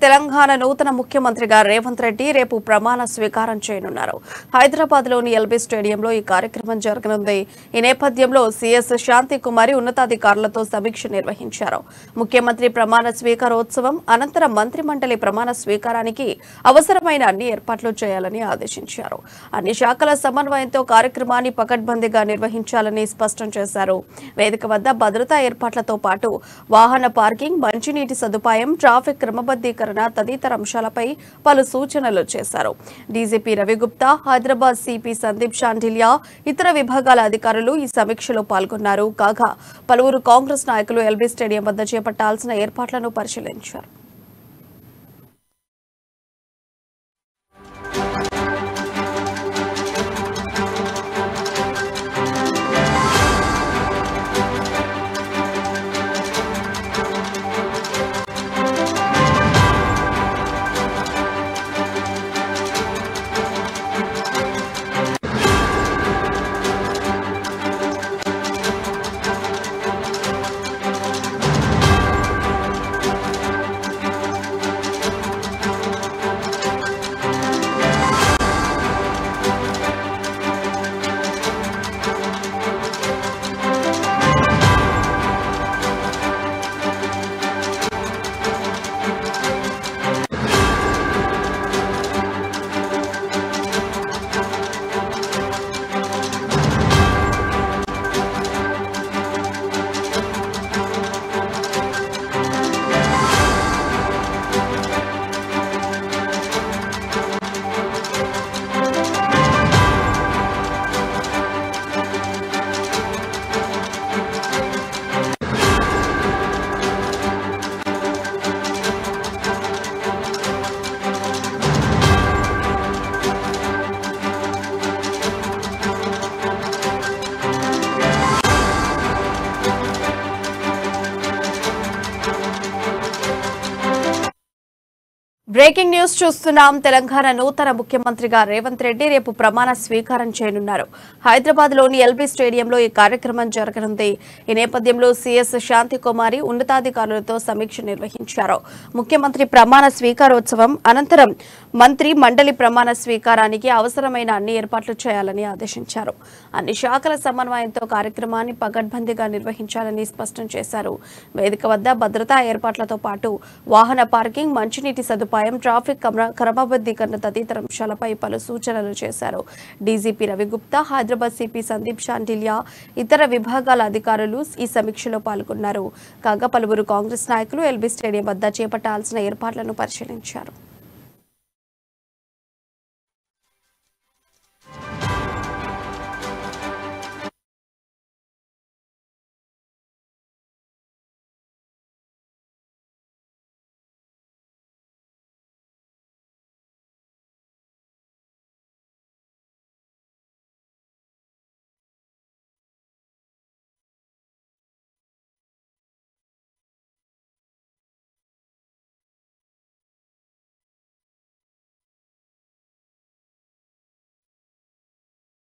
తెలంగాణ నూతన ముఖ్యమంత్రిగా రేవంత్ రెడ్డి రేపు ప్రమాణ స్వీకారం చేయనున్నారు. హైదరాబాద్లోని ఎల్బీ స్టేడియంలో ఈ కార్యక్రమం జరగనుంది. ఈ నేపథ్యంలో సీఎస్ శాంతికుమారి ఉన్నతాధికారులతో సమీక్ష నిర్వహించారు. ముఖ్యమంత్రి ప్రమాణ స్వీకారోత్సవం అనంతరం మంత్రిమండలి ప్రమాణ స్వీకారానికి అవసరమైన అన్ని ఏర్పాట్లు చేయాలని ఆదేశించారు. అన్ని శాఖల సమన్వయంతో కార్యక్రమాన్ని పకడ్బందీగా నిర్వహించాలని స్పష్టం చేశారు. వేదిక వద్ద భద్రతా ఏర్పాట్లతో పాటు వాహన పార్కింగ్, మంచినీటి సదుపాయం, ట్రాఫిక్ క్రమబద్ధీకరణ తదితర అంశాలపై పలు సూచనలు చేశారు. డీజీపీ రవిగుప్తా, హైదరాబాద్ సిపి సందీప్ షాండిల్యా, ఇతర విభాగాల అధికారులు ఈ సమీక్షలో పాల్గొన్నారు. కాగా పలువురు కాంగ్రెస్ నాయకులు ఎల్బీ స్టేడియం వద్ద చేపట్టాల్సిన ఏర్పాట్లను పరిశీలించారు. బ్రేకింగ్ న్యూస్ చూస్తున్నాం. తెలంగాణ నూతన ముఖ్యమంత్రిగా రేవంత్ రెడ్డి రేపు ప్రమాణ స్వీకారం చేయనున్నారు. హైదరాబాద్లోని ఎల్బీ స్టేడియంలో ఈ కార్యక్రమం జరగనుంది. ఈ నేపథ్యంలో సీఎస్ శాంతికుమారి ఉన్నతాధికారులతో సమీక్ష నిర్వహించారు. ముఖ్యమంత్రి ప్రమాణ స్వీకారోత్సవం అనంతరం మంత్రి మండలి ప్రమాణ స్వీకారానికి అవసరమైన అన్ని ఏర్పాట్లు చేయాలని ఆదేశించారు. అన్ని శాఖల సమన్వయంతో కార్యక్రమాన్ని పకడ్బందీగా నిర్వహించాలని స్పష్టం చేశారు. వేదిక వద్ద భద్రతా ఏర్పాట్లతో పాటు వాహన పార్కింగ్, మంచినీటి సదుపాయం, ట్రాఫిక్ క్రమబద్ధీకరణ తదితర అంశాలపై పలు సూచనలు చేశారు. డీజీపీ రవిగుప్తా, హైదరాబాద్ సిపి సందీప్ షాండిల్యా, ఇతర విభాగాల అధికారులు ఈ సమీక్షలో పాల్గొన్నారు. కాగా పలువురు కాంగ్రెస్ నాయకులు ఎల్బీ స్టేడియం వద్ద చేపట్టాల్సిన ఏర్పాట్లను పరిశీలించారు.